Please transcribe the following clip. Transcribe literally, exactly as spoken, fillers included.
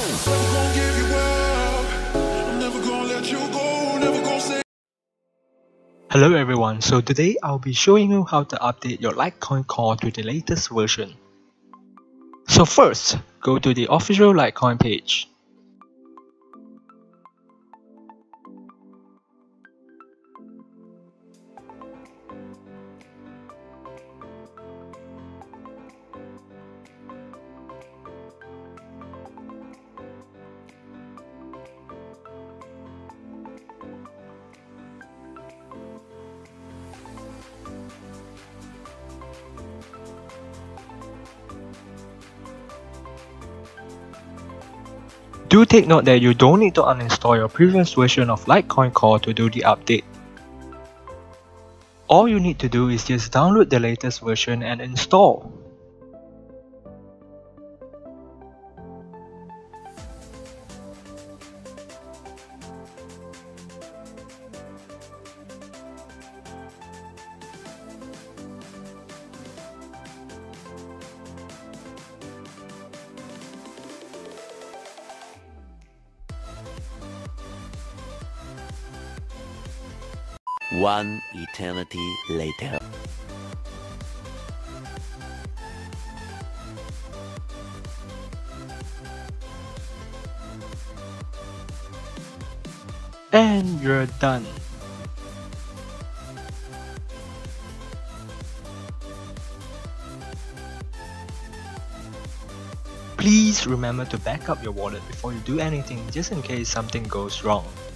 Hello everyone, so today I'll be showing you how to update your Litecoin core to the latest version. So first, go to the official Litecoin page. Do take note that you don't need to uninstall your previous version of Litecoin Core to do the update. All you need to do is just download the latest version and install. One eternity later. And you're done. Please remember to back up your wallet before you do anything just in case something goes wrong.